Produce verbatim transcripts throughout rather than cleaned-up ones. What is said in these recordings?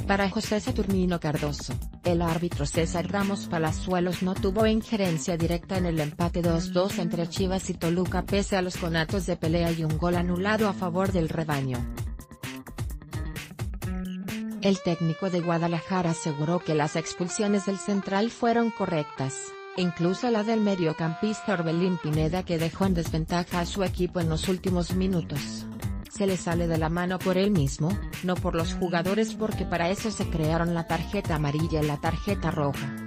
Para José Saturnino Cardoso, el árbitro César Ramos Palazuelos no tuvo injerencia directa en el empate dos dos entre Chivas y Toluca pese a los conatos de pelea y un gol anulado a favor del rebaño. El técnico de Guadalajara aseguró que las expulsiones del central fueron correctas, incluso la del mediocampista Orbelín Pineda, que dejó en desventaja a su equipo en los últimos minutos. Se le sale de la mano por él mismo, no por los jugadores, porque para eso se crearon la tarjeta amarilla y la tarjeta roja.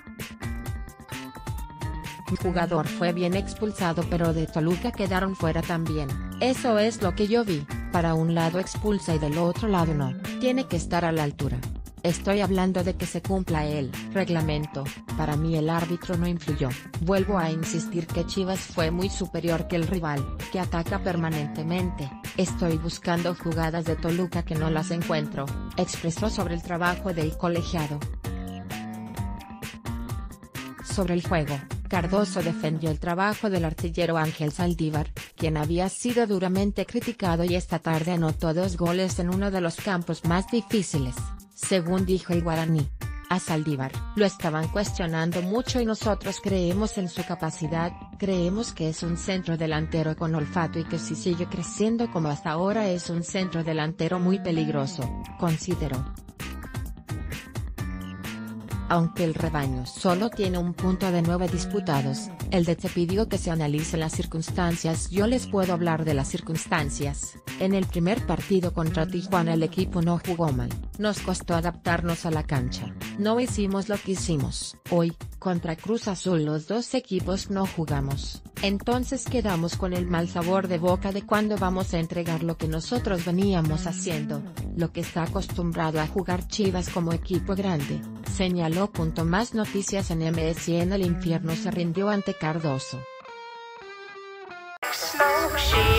Un jugador fue bien expulsado, pero de Toluca quedaron fuera también. Eso es lo que yo vi, para un lado expulsa y del otro lado no, tiene que estar a la altura. Estoy hablando de que se cumpla el reglamento. Para mí el árbitro no influyó. Vuelvo a insistir que Chivas fue muy superior que el rival, que ataca permanentemente. Estoy buscando jugadas de Toluca que no las encuentro, expresó sobre el trabajo del colegiado. Sobre el juego, Cardoso defendió el trabajo del artillero Ángel Saldívar, quien había sido duramente criticado y esta tarde anotó dos goles en uno de los campos más difíciles, según dijo el guaraní. A Saldívar lo estaban cuestionando mucho y nosotros creemos en su capacidad, creemos que es un centro delantero con olfato y que si sigue creciendo como hasta ahora es un centro delantero muy peligroso, consideró. Aunque el rebaño solo tiene un punto de nueve disputados, el D T pidió que se analicen las circunstancias. Yo les puedo hablar de las circunstancias. En el primer partido contra Tijuana el equipo no jugó mal, nos costó adaptarnos a la cancha, no hicimos lo que hicimos. Hoy, contra Cruz Azul los dos equipos no jugamos, entonces quedamos con el mal sabor de boca de cuando vamos a entregar lo que nosotros veníamos haciendo, lo que está acostumbrado a jugar Chivas como equipo grande, señaló. Más noticias en M S N. El infierno se rindió ante Cardoso.